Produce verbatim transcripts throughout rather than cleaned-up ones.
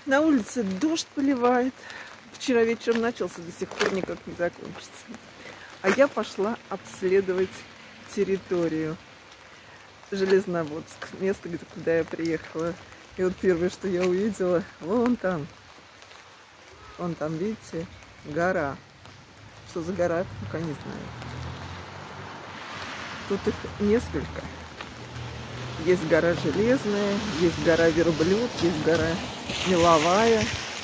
На улице дождь поливает. Вчера вечером начался, до сих пор никак не закончится. А я пошла обследовать территорию. Железноводск, место, куда я приехала. И вот первое, что я увидела, вон там. Вон там, видите, гора. Что за гора, пока не знаю. Тут их несколько. Есть гора Железная, есть гора Верблюд, есть гора Меловая.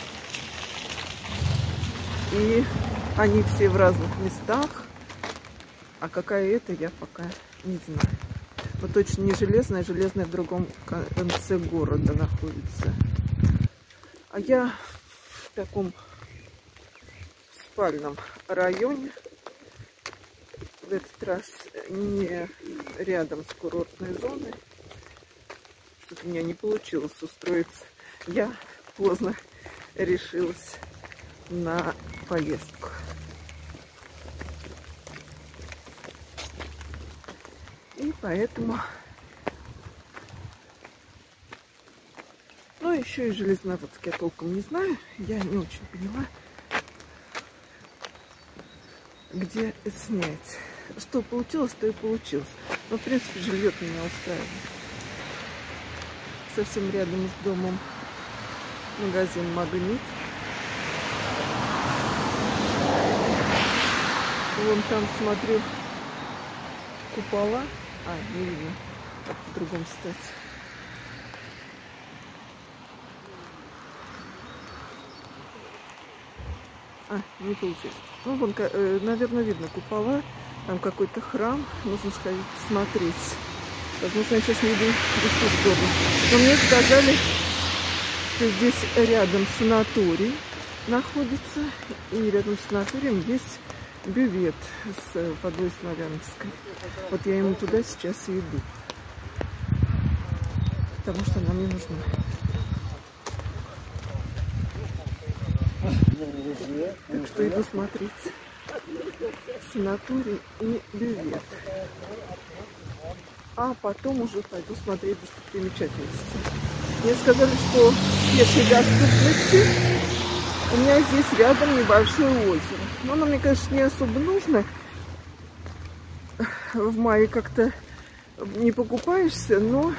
И они все в разных местах. А какая это, я пока не знаю. Но точно не Железная, Железная в другом конце города находится. А я в таком спальном районе. В этот раз не рядом с курортной зоной. Что-то у меня не получилось устроиться. Я поздно решилась на поездку. И поэтому... Ну, еще и Железноводск я толком не знаю. Я не очень поняла, где снять. Что получилось, то и получилось. Но, в принципе, жилье меня устраивает. Совсем рядом с домом магазин «Магнит». Вон там, смотрю, купола. А, не видно. Так, в другом стать. А, не получилось. Ну, вон, наверное, видно купола. Там какой-то храм. Нужно сходить смотреть. Возможно, я сейчас не иду в ту сторону. Но мне сказали, что здесь рядом санаторий находится. И рядом с санаторием есть бювет с водой славянской. Вот я ему туда сейчас и иду. Потому что она мне нужна. Так что иду смотреть санаторий и бювет. А потом уже пойду смотреть достопримечательности. Мне сказали, что в пешей доступности у меня здесь рядом небольшое озеро. Но оно мне, конечно, не особо нужно. В мае как-то не покупаешься, но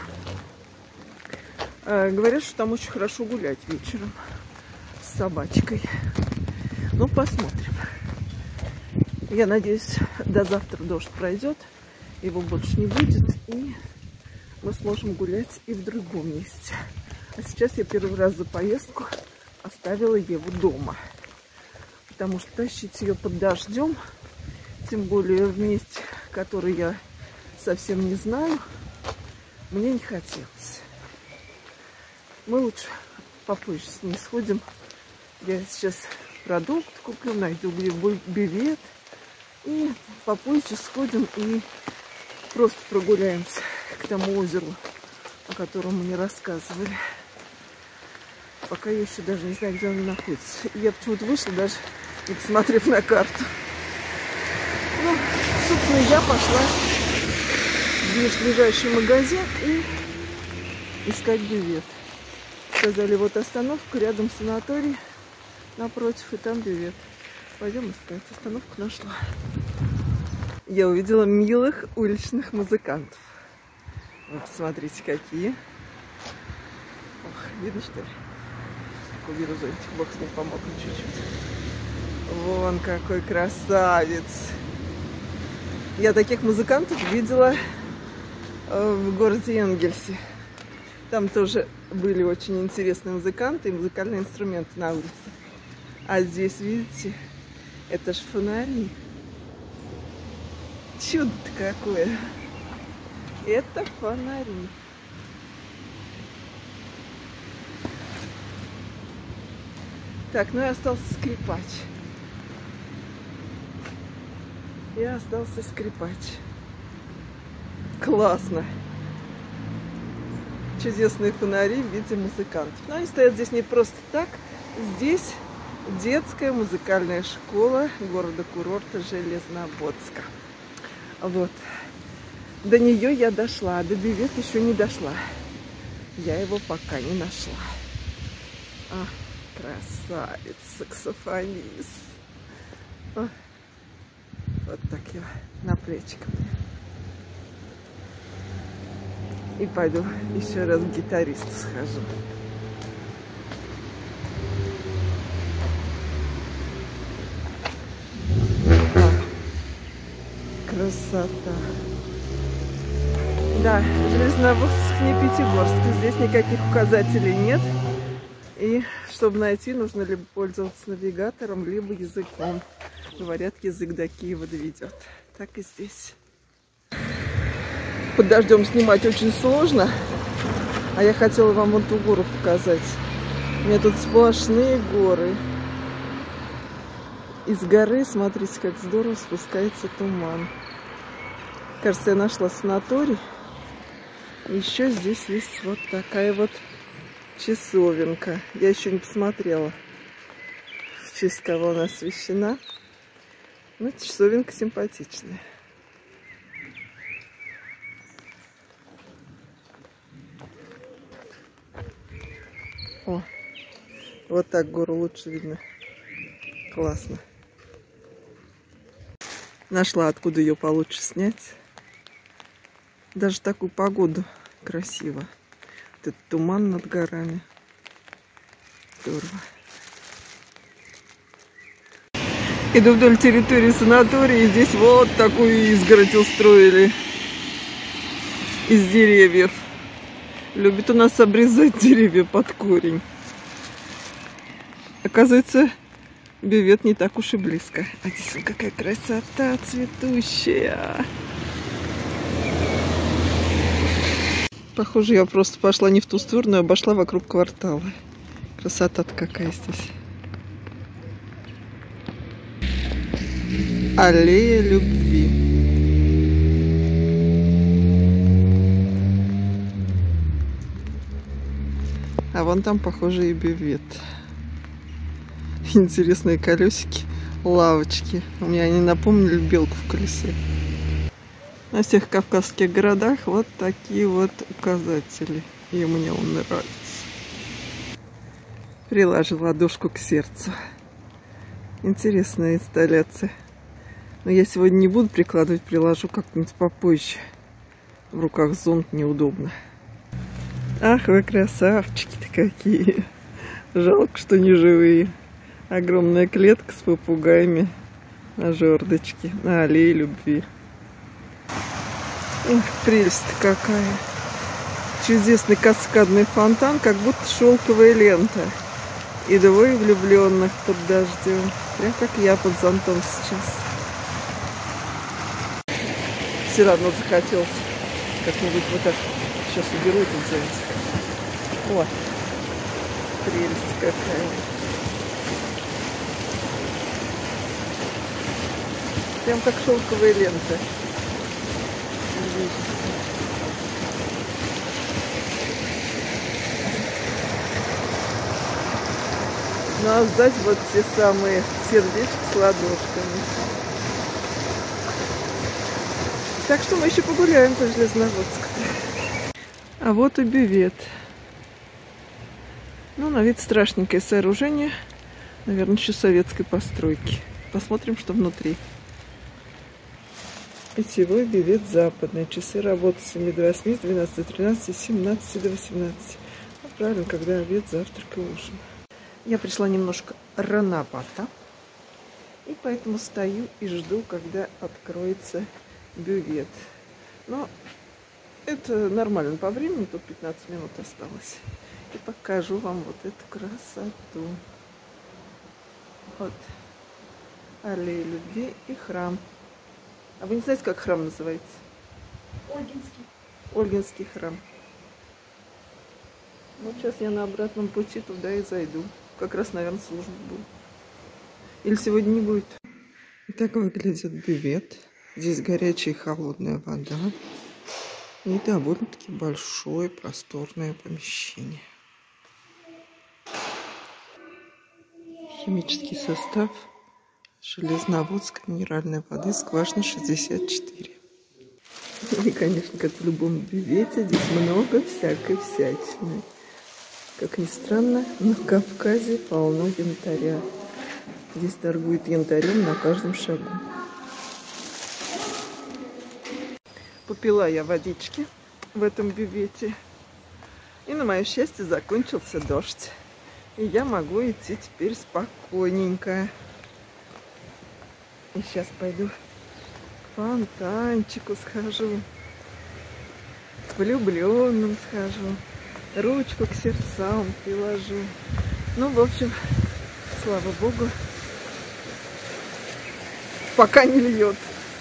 э, говорят, что там очень хорошо гулять вечером с собачкой. Ну, посмотрим. Я надеюсь, до завтра дождь пройдет, его больше не будет, и мы сможем гулять и в другом месте. А сейчас я первый раз за поездку оставила Еву дома, потому что тащить ее под дождем, тем более в месте, которое я совсем не знаю, мне не хотелось. Мы лучше попозже с ней сходим. Я сейчас продукт куплю, найду бювет, и попозже сходим и просто прогуляемся к тому озеру, о котором мне рассказывали. Пока я еще даже не знаю, где он находится. Я почему-то вышла, даже не посмотрев на карту. Ну, собственно, я пошла в ближайший магазин и искать бювет. Сказали, вот остановка, рядом санаторий, напротив, и там бювет. Пойдем искать. Остановку нашла. Я увидела милых уличных музыкантов. Вот, смотрите, какие. Ох, видно, что ли? Уберу зонтик, бог с ним помог чуть-чуть. Вон какой красавец. Я таких музыкантов видела в городе Энгельсе. Там тоже были очень интересные музыканты и музыкальные инструменты на улице. А здесь, видите, это ж фонари. Чудо-то какое. Это фонари. Так, ну и остался скрипач. И остался скрипач. Классно. Чудесные фонари в виде музыкантов. Но они стоят здесь не просто так. Здесь детская музыкальная школа города-курорта Железноводска. Вот. До нее я дошла, а до бювета еще не дошла. Я его пока не нашла. А, красавец, саксофонист. О, вот так я на плечико. И пойду еще раз к гитаристу схожу. Красота. Да, Железноводск не Пятигорск. Здесь никаких указателей нет. И чтобы найти, нужно либо пользоваться навигатором, либо языком. Говорят, язык до Киева доведет. Так и здесь. Под дождем снимать очень сложно. А я хотела вам вот эту гору показать. У меня тут сплошные горы. Из горы, смотрите, как здорово спускается туман. Кажется, я нашла санаторий. Еще здесь есть вот такая вот часовенка. Я еще не посмотрела, в честь кого она освящена. Ну, часовенка симпатичная. О, вот так гору лучше видно. Классно. Нашла, откуда ее получше снять. Даже такую погоду красиво. Вот этот туман над горами. Здорово. Иду вдоль территории санатория, и здесь вот такую изгородь устроили из деревьев. Любит у нас обрезать деревья под корень. Оказывается, бювет не так уж и близко. А здесь какая красота цветущая. Похоже, я просто пошла не в ту сторону, а обошла вокруг квартала. Красота-то какая здесь. Аллея любви. А вон там, похоже, и бювет. Интересные колесики, лавочки. У меня они напомнили белку в колесе. На всех кавказских городах вот такие вот указатели. И мне он нравится. Приложу ладошку к сердцу. Интересная инсталляция. Но я сегодня не буду прикладывать, приложу как-нибудь попозже. В руках зонт неудобно. Ах, вы красавчики-то какие. Жалко, что не живые. Огромная клетка с попугаями на жердочке, на аллее любви. Эх, прелесть-то какая. Чудесный каскадный фонтан, как будто шелковая лента. И двое влюбленных под дождем. Прям как я под зонтом сейчас. Все равно захотелось как-нибудь вот так. Сейчас уберу этот зонтик. О, прелесть какая. Прям как шелковая лента. Ну а сзади вот те самые сердечки с ладошками. Так что мы еще погуляем по Железноводску. А вот и бювет. Ну, на вид страшненькое сооружение. Наверное, еще советской постройки. Посмотрим, что внутри. Питьевой бювет западный. Часы работы с семи до восьми, с двенадцати до тринадцати, с семнадцати до восемнадцати. Ну, правильно, когда обед, завтрак и ужин. Я пришла немножко рановато. И поэтому стою и жду, когда откроется бювет. Но это нормально по времени. Тут пятнадцать минут осталось. И покажу вам вот эту красоту. Вот. Аллея любви и храм. А вы не знаете, как храм называется? Ольгинский. Ольгинский храм. Вот сейчас я на обратном пути туда и зайду. Как раз, наверное, служба будет. Или сегодня не будет. И так выглядит бювет. Здесь горячая и холодная вода. И довольно-таки большое, просторное помещение. Химический состав. Железноводск, минеральной воды, скважина шестьдесят четыре. И, конечно, как в любом бювете, здесь много всякой всячины. Как ни странно, на Кавказе полно янтаря. Здесь торгуют янтарем на каждом шагу. Попила я водички в этом бювете. И на мое счастье закончился дождь. И я могу идти теперь спокойненько. И сейчас пойду к фонтанчику схожу. К влюбленным схожу. Ручку к сердцам приложу. Ну, в общем, слава богу, пока не льет.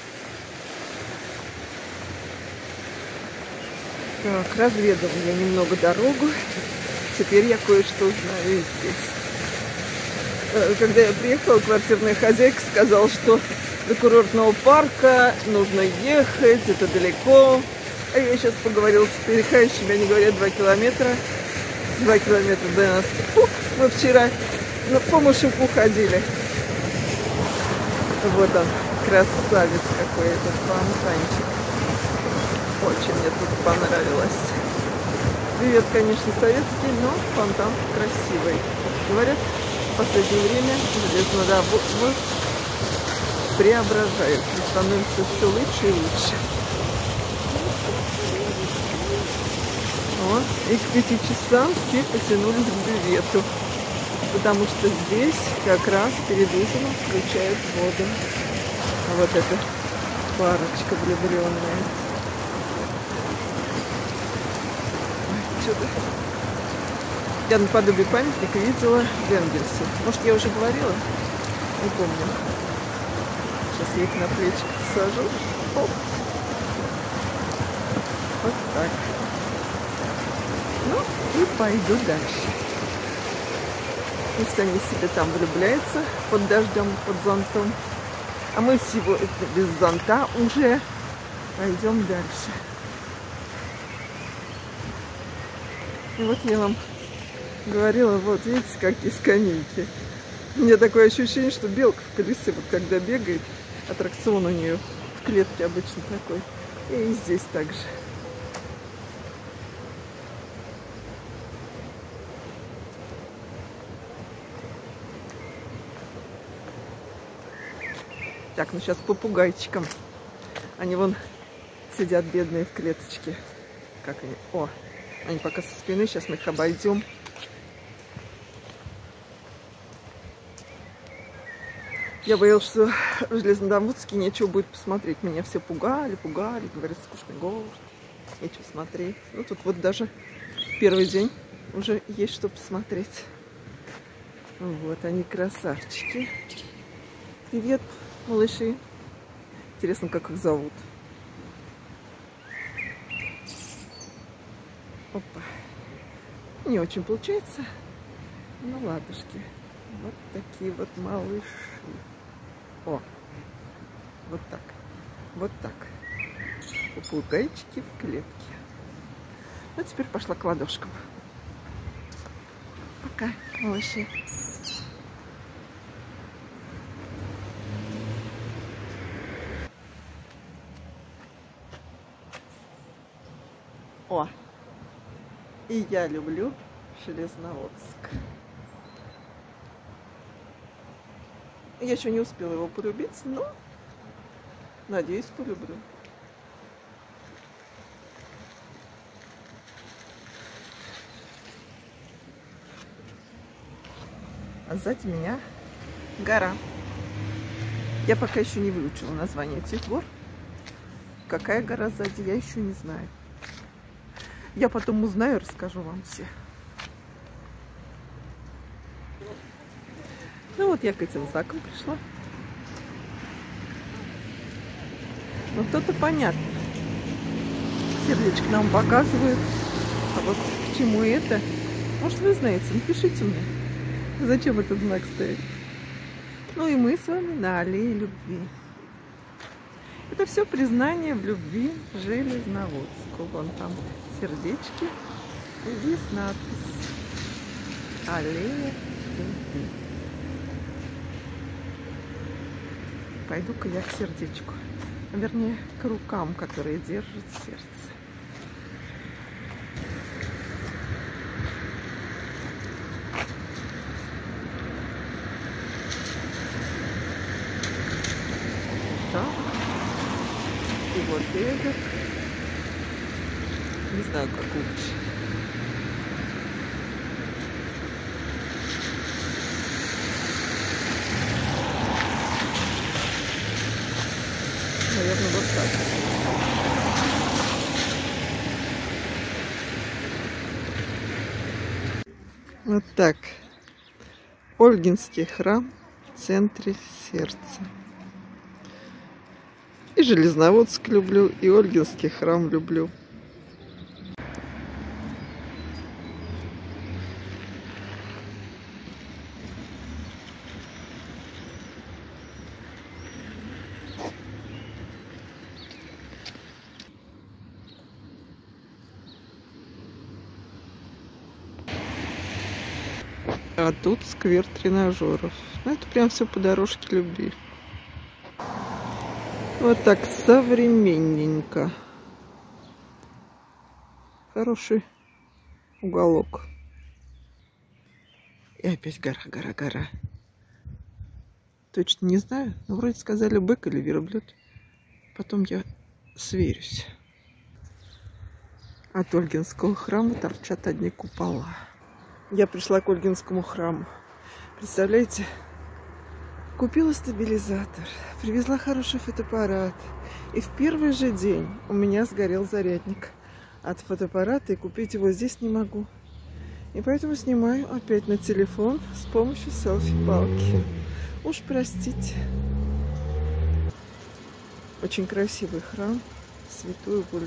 Так, разведала я немного дорогу. Теперь я кое-что знаю здесь. Когда я приехала, квартирная хозяйка сказала, что до курортного парка нужно ехать, это далеко. А я сейчас поговорила с перехающими, они говорят два километра. Два километра до нас. Фу, мы вчера ну, по Машуку ходили. Вот он, красавец какой этот фонтанчик. Очень мне тут понравилось. Бювет, конечно, советский, но фонтан красивый. Говорят, в последнее время железнодорожный преображается, становится все лучше и лучше. Вот. И к пяти часам все потянулись к бювету, потому что здесь как раз перед ужином включают воду. А вот эта парочка влюбленная. Ой, я наподобие памятника видела в Энгельсе. Может, я уже говорила? Не помню. Сейчас я их на плечик посажу. Оп. Вот так. Ну, и пойду дальше. Пусть они себе там влюбляются под дождем, под зонтом. А мы всего без зонта уже пойдем дальше. И вот я вам говорила, вот видите, какие скамейки. У меня такое ощущение, что белка в колесе, вот когда бегает, аттракцион у нее в клетке обычно такой. И здесь также. Так, ну сейчас попугайчикам. Они вон сидят бедные в клеточке. Как они? О, они пока со спины. Сейчас мы их обойдем. Я боялась, что в Железнодорожске нечего будет посмотреть. Меня все пугали, пугали. Говорят, скучный город. Нечего смотреть. Ну, тут вот даже первый день уже есть что посмотреть. Вот они, красавчики. Привет, малыши. Интересно, как их зовут. Опа. Не очень получается. Ну, ладушки. Вот такие вот малыши. О, вот так. Вот так. Попугайчики в клетке. Ну, теперь пошла к ладошкам. Пока, малыши. О, и я люблю Железноводск. Я еще не успела его полюбить, но надеюсь, полюблю. А сзади меня гора. Я пока еще не выучила название этих гор. Какая гора сзади, я еще не знаю. Я потом узнаю и расскажу вам все. Ну вот я к этим знакам пришла. Ну кто-то понятно. Сердечко нам показывает. А вот к чему это? Может, вы знаете, напишите мне, зачем этот знак стоит. Ну и мы с вами на аллее любви. Это все признание в любви Железноводску. Вон там сердечки. И здесь надпись «Аллея любви». Пойду-ка я к сердечку. Вернее, к рукам, которые держат сердце. вот этот. Не знаю, как лучше. Наверное, вот так. Вот так. Ольгинский храм в центре сердца. И Железноводск люблю, и Ольгинский храм люблю. А тут сквер тренажеров. Ну, это прям все по дорожке любви. Вот так современненько. Хороший уголок. И опять гора, гора, гора. Точно не знаю, но вроде сказали бык или верблюд. Потом я сверюсь. От Ольгинского храма торчат одни купола. Я пришла к Ольгинскому храму. Представляете? Купила стабилизатор, привезла хороший фотоаппарат. И в первый же день у меня сгорел зарядник от фотоаппарата, и купить его здесь не могу. И поэтому снимаю опять на телефон с помощью селфи-палки. Уж простите. Очень красивый храм Святой Ольги.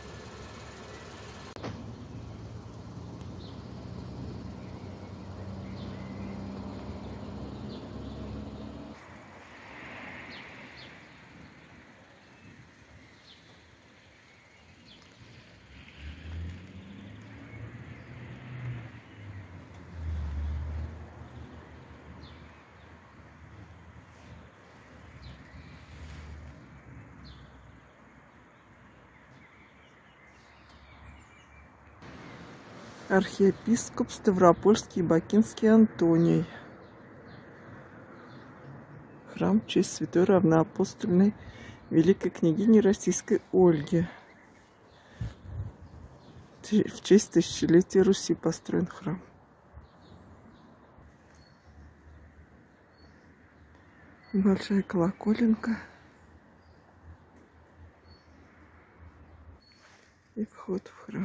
Архиепископ Ставропольский и Бакинский Антоний. Храм в честь святой равноапостольной великой княгини российской Ольги. В честь тысячелетия Руси построен храм. Большая колоколенка. И вход в храм.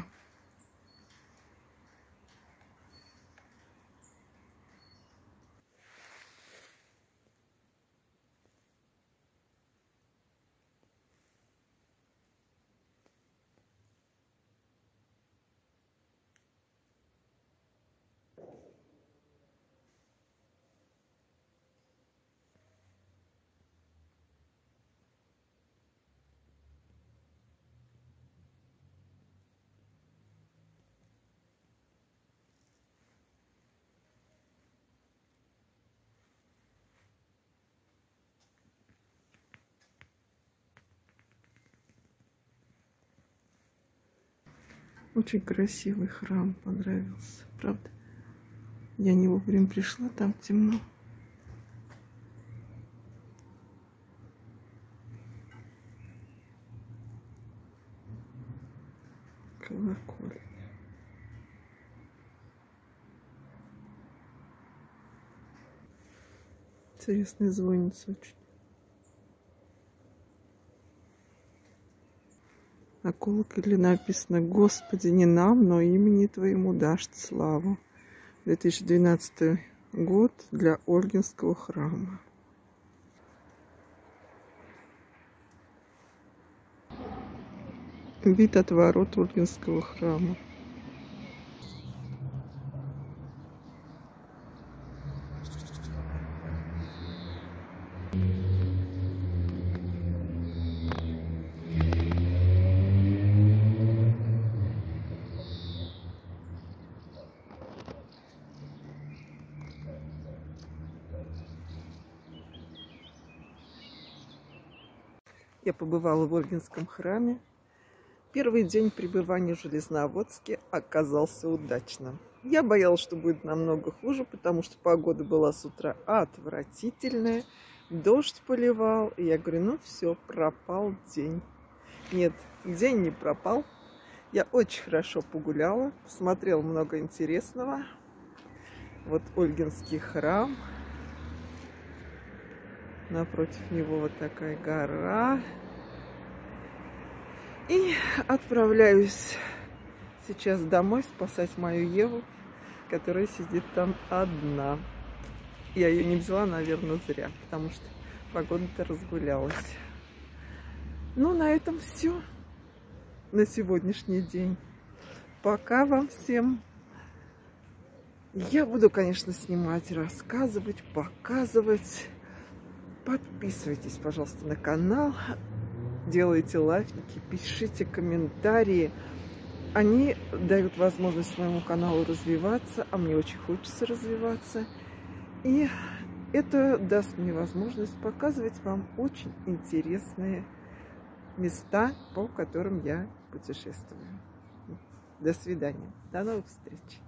Очень красивый храм, понравился. Правда, я не вовремя пришла, там темно. Колокольня. Интересная звонница очень. На колоколе написано: Господи, не нам, но имени Твоему дашь славу. две тысячи двенадцатый год для Ольгинского храма. Вид от ворот Ольгинского храма. Я побывала в Ольгинском храме. Первый день пребывания в Железноводске оказался удачным. Я боялась, что будет намного хуже, потому что погода была с утра отвратительная. Дождь поливал. И я говорю, ну все, пропал день. Нет, день не пропал. Я очень хорошо погуляла, посмотрела много интересного. Вот Ольгинский храм. Напротив него вот такая гора. И отправляюсь сейчас домой спасать мою Еву, которая сидит там одна. Я ее не взяла, наверное, зря, потому что погода-то разгулялась. Ну, на этом все на сегодняшний день. Пока вам всем. Я буду, конечно, снимать, рассказывать, показывать. Подписывайтесь, пожалуйста, на канал. Делайте лайки, пишите комментарии. Они дают возможность моему каналу развиваться, а мне очень хочется развиваться. И это даст мне возможность показывать вам очень интересные места, по которым я путешествую. До свидания. До новых встреч.